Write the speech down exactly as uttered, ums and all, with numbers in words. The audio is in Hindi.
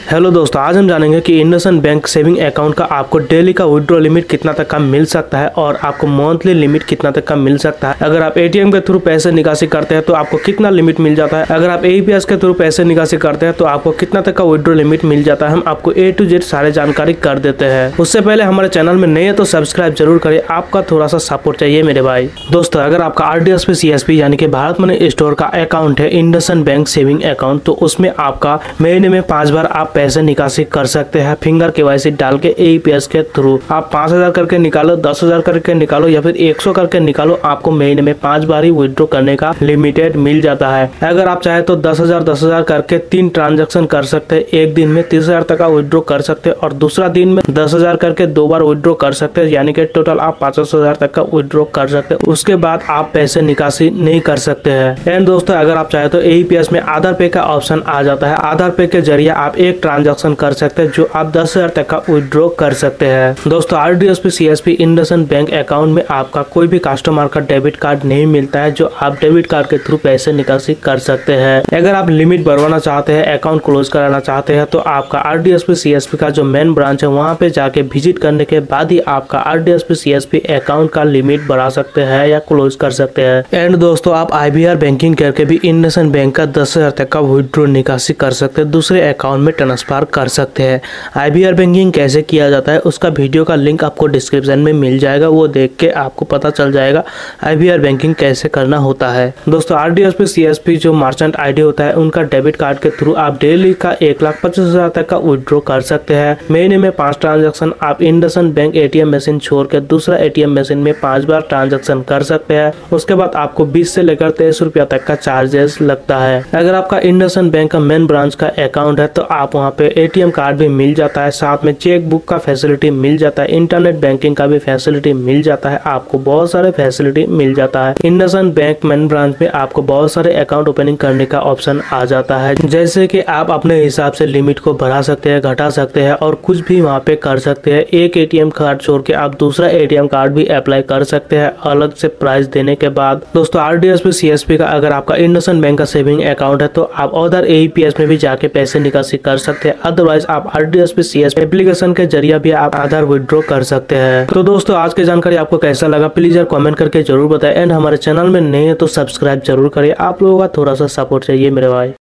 हेलो दोस्तों, आज हम जानेंगे कि इंडसइंड बैंक सेविंग अकाउंट का आपको डेली का विड्रॉ लिमिट कितना तक का मिल सकता है और आपको मंथली लिमिट कितना तक का मिल सकता है। अगर आप एटीएम के थ्रू पैसे निकासी करते हैं तो आपको कितना लिमिट मिल जाता है। अगर आप एईपीएस के थ्रू पैसे निकासी करते हैं तो आपको कितना तक का विड्रॉ लिमिट मिल जाता है। हम आपको ए टू जेड सारे जानकारी कर देते हैं। उससे पहले हमारे चैनल में नए है तो सब्सक्राइब जरूर करें, आपका थोड़ा सा सपोर्ट चाहिए मेरे भाई। दोस्तों, अगर आपका आरडीएसपी सीएसपी यानी कि भारत मनी स्टोर का अकाउंट है इंडसइंड बैंक सेविंग अकाउंट, तो उसमें आपका महीने में पांच बार आप पैसे निकासी कर सकते हैं फिंगर केवाईसी डाल के एईपीएस के थ्रू। आप पांच हजार करके निकालो, दस हजार करके निकालो या फिर एक सौ करके निकालो, आपको महीने में पांच बार ही विड्रॉ करने का लिमिटेड मिल जाता है। अगर आप चाहे तो दस हजार दस हजार करके तीन ट्रांजैक्शन कर सकते हैं। एक दिन में तीस हजार तक का विड्रॉ कर सकते हैं और दूसरा दिन में दस हजार करके दो बार विड्रॉ कर सकते हैं, यानी कि टोटल आप पचास हजार तक का विड्रॉ कर सकते हैं। उसके बाद आप पैसे निकासी नहीं कर सकते हैं। एंड दोस्तों, अगर आप चाहे तो एईपीएस में आधार पे का ऑप्शन आ जाता है। आधार पे के जरिए आप एक ट्रांजैक्शन कर सकते हैं जो आप दस हजार तक का विड्रॉ कर सकते हैं। दोस्तों, RDSP CSP IndusInd bank account में आपका कोई भी कस्टमर का डेबिट कार्ड नहीं मिलता है जो आप डेबिट कार्ड के थ्रू पैसे निकासी कर सकते हैं। अगर आप लिमिट बढ़वाना चाहते हैं, अकाउंट क्लोज कराना चाहते हैं, तो आपका आरडीएसपी सीएसपी का जो मेन ब्रांच है वहाँ पे जाके विजिट करने के बाद ही आपका आरडीएसपी सीएसपी अकाउंट का लिमिट बढ़ा सकते हैं या क्लोज कर सकते हैं। एंड दोस्तों, आप आईवीआर बैंकिंग करके भी इंडसइंड बैंक का दस हजार तक का विड्रॉ निकासी कर सकते हैं, दूसरे अकाउंट में ट्रांसफर कर सकते हैं। आईवीआर बैंकिंग कैसे किया जाता है उसका वीडियो का लिंक आपको डिस्क्रिप्शन में मिल जाएगा, वो देख के आपको पता चल जाएगा आईवीआर बैंकिंग कैसे करना होता है। दोस्तों, आरडीएसपी सीएसपी जो मर्चेंट आईडी होता है उनका डेबिट कार्ड के थ्रू आप डेली का एक लाख पच्चीस हजार तक का विड्रॉ कर सकते हैं। महीने में पांच ट्रांजेक्शन आप इंडसइंड बैंक एटीएम मशीन छोड़ के दूसरा एटीएम मशीन में पांच बार ट्रांजेक्शन कर सकते हैं। उसके बाद आपको बीस से लेकर तेईस रुपया तक का चार्जेस लगता है। अगर आपका इंडसइंड बैंक का मेन ब्रांच का अकाउंट है तो आप वहाँ पे एटीएम कार्ड भी मिल जाता है, साथ में चेक बुक का फैसिलिटी मिल जाता है, इंटरनेट बैंकिंग का भी फैसिलिटी मिल जाता है, आपको बहुत सारे फैसिलिटी मिल जाता है। इंडसइंड बैंक मेन ब्रांच में आपको बहुत सारे अकाउंट ओपनिंग करने का ऑप्शन आ जाता है, जैसे कि आप अपने हिसाब से लिमिट को बढ़ा सकते हैं, घटा सकते हैं और कुछ भी वहाँ पे कर सकते हैं। एक एटीएम कार्ड छोड़ के आप दूसरा एटीएम कार्ड भी अप्लाई कर सकते हैं अलग से प्राइस देने के बाद। दोस्तों, आरडीएसपी सीएसपी का अगर आपका इंडसइंड बैंक का सेविंग अकाउंट है तो आप अदर एईपीएस में भी जाके पैसे निकासी कर सकते हैं। अदरवाइज आप आरडीएसपी सीएसपी एप्लीकेशन के जरिए भी आप आधार विड्रॉ कर सकते हैं। तो दोस्तों, आज की जानकारी आपको कैसा लगा प्लीज यार कमेंट करके जरूर बताएं। एंड हमारे चैनल में नए हैं तो सब्सक्राइब जरूर करें, आप लोगों का थोड़ा सा सपोर्ट चाहिए मेरे भाई।